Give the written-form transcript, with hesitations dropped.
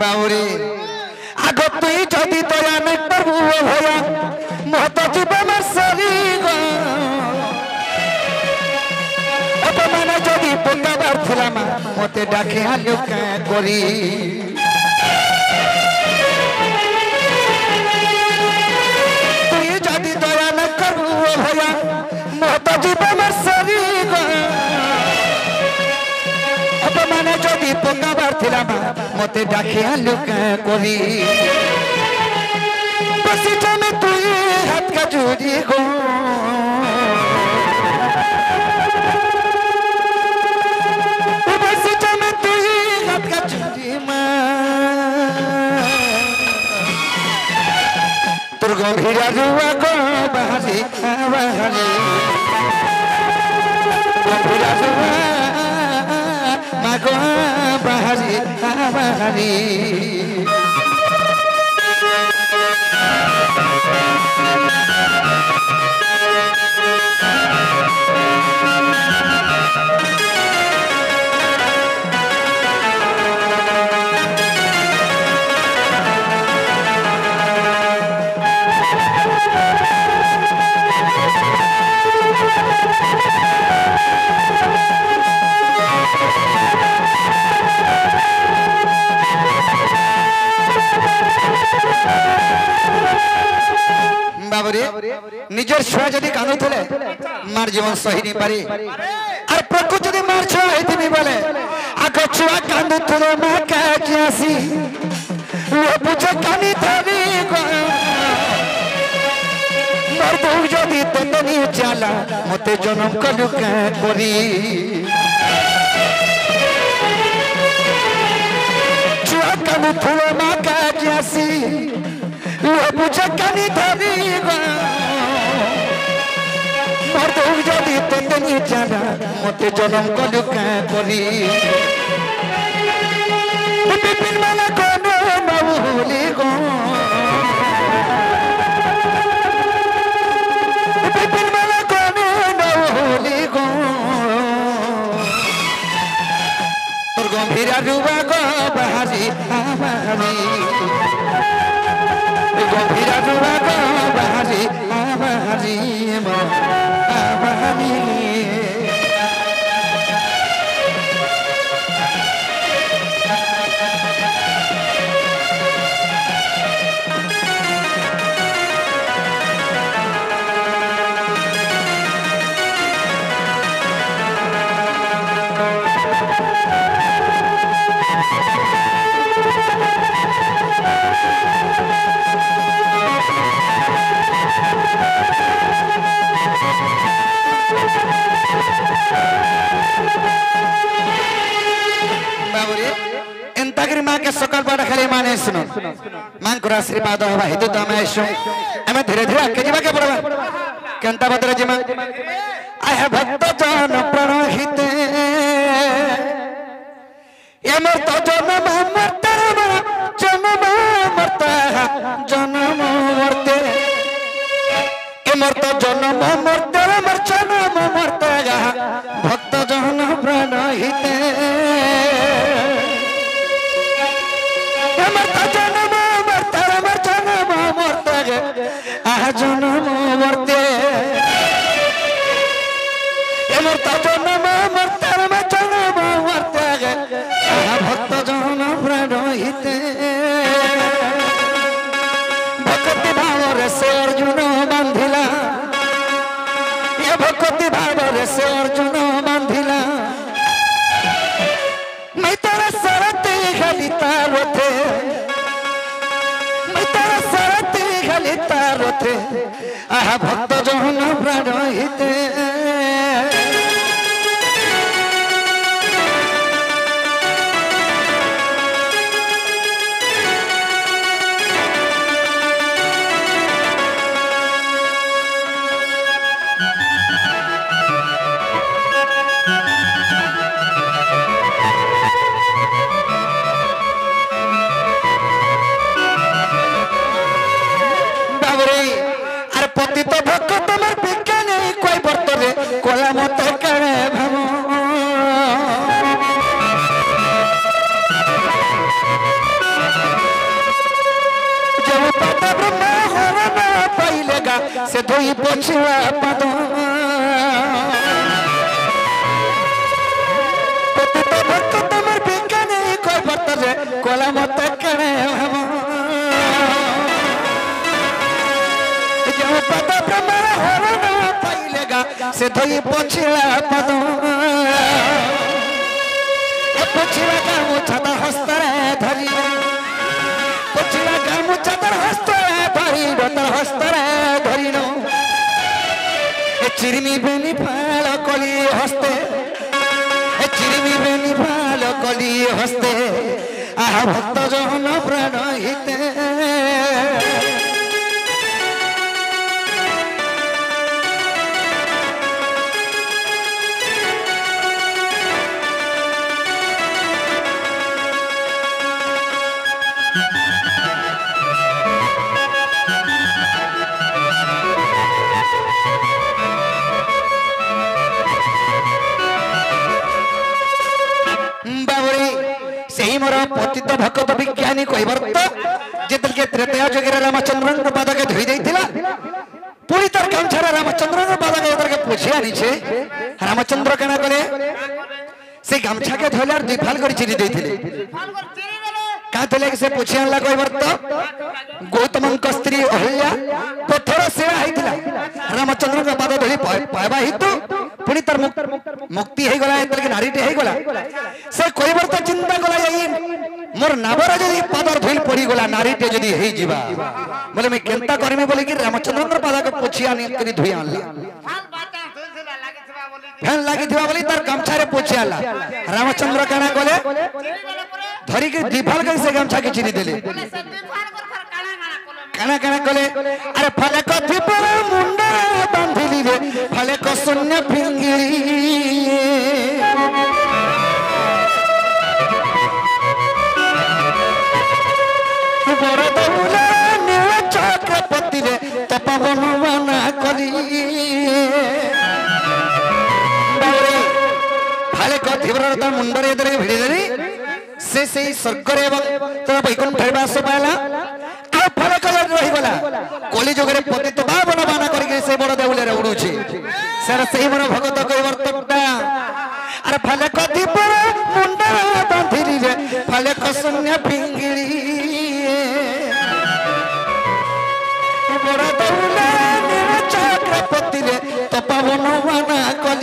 বাউরে আগ তুই যদি দয়া নাই প্রভু ভয়া মত জীবন সারি গো অপমান যদি পকাবার ছিলাম মতে ডাকে আলো করি তুই যদি দয়া না করবু ভয়া মত জীবন সারি গো অপমান যদি পকাবার ছিলাম মতে ডাকে আলো করি বসিটামে তুই হাত কাজুরি গো বসিটামে তুই হাত কাজুরি মা তোর গভীরা রুয়া গো বাহারি বাহারি গভীরা রুয়া মা গো বাহারি বাহারি নিজের ছুয়া যদি কাঁদুলে মার জীবন সহি নি পারি আর প্রকৃতি যদি মার ছুয়া হইতিনি বলে আগ ছুয়া কাঁদুলে মা কাছে আসি বুঝে কানি ধরি মোর বউ যদি তন্দনি চালা মতে জনম কলু করি ছুয়া কাঁদুলে মা কাছে আসি বুঝে কানি ধরি মোর বউ যদি তন্দনি চালা মতে জনম কলু করি বিপিন মালা কোন নবুলি গো বিপিন মালা কোন নবুলি গো তোর গম্ভীরা রুবা গো বাহারি বাহারি গম্ভীরা রুবা গো বাহারি বাহারি বাহারি माँ के सकाल बड़ा खाली माने सुनो मां को आशीर्वाद हवा हेतु तो हमें आइसु हमें धीरे धीरे आगे जीवा के पड़वा केंता बदरे जीमा आय भक्त जन प्रणहिते ये मरता जन्म मरता जन्म मरता जन्म मरते ये मरता जन्म मरता मर जन्म मरता भक्त जन प्रणहिते जन्म मरते मरता जन्म मरता जन्म मरते भक्त जन प्रणहिते भक्ति भाव से अर्जुन बांधिला ये भक्ति भाव से अर्जुन बांधिला मैं तेरा सरते खाली तारते तारते आहा भक्त जन प्रणहिते पतित भक्त तुम्हार विज्ञान पता ब्रह्मा हरण पाइलेगा से धोई पोछुआ पद पतित भक्त तमर बिकाने कोई बर्तरे कोला मत करे हम पता ब्रह्मा हरण पाइलेगा से धोई पोछुआ पद पोछुआ का मुछाता हस्तरे धरी पोछुआ का मुछाता हस्तरे धरी बतर हस्तरे धरी नो चिरमी बेनी फाल कली हस्ते चिरमी बेनी फाल कली हस्ते आहा भक्त जन प्राण हिते मोर पतित भक्त विज्ञानी कहबर्त जेतल के त्रेतया जगरे रामचंद्र पाद के धोई देथिला पूरी तर गामछारा रामचंद्र पाद के उतर के पूछिया नीचे रामचंद्र केना करे से गामछा के धोलार दुई फाल कर चिरी देथिले का तले से पूछिया ला कहबर्त गौतम का स्त्री अहल्या पत्थर सेवा आइथिला रामचंद्र के पाद धोई पाइबा हितु पुनी तर मुक्ति हे गला एतल के नारीटे हे गला से कहबर्त चिंता गला जाई मोर नाबर जदी पादर धोई पड़ी गला नारीटे जदी हे जीवा बोले मैं केंता करमे बोले कि रामचंद्र के पाद के पूछिया नि करी धोई आनली फैन लागी थिबा बोली तार गामछारे पूछिया ला रामचंद्र काना कोले धरी के दीफाल के से गामछा के चिरी देले काना काना कोले अरे फले कथि पर मुंडा बांधिली रे फले को शून्य फिंगिली बड़ दौला नील चक्रपति रे तपवन बना करी फले कथि पर ता मुंडरे दरे भिड़ी देरी से स्वर्ग रे एवं तो वैकुंठ वास पाला आ फले कलर रही गला कोली जोगरे पतित बाबन बाना करी से बड़ देउले रे उडुची सर सही मन भगत कहवर्तटा अरे फले कथि पर मुंडा बांधिली रे फले कसन्या फिंगिली बड़ दौला नील चक्रपति रे तपवन बना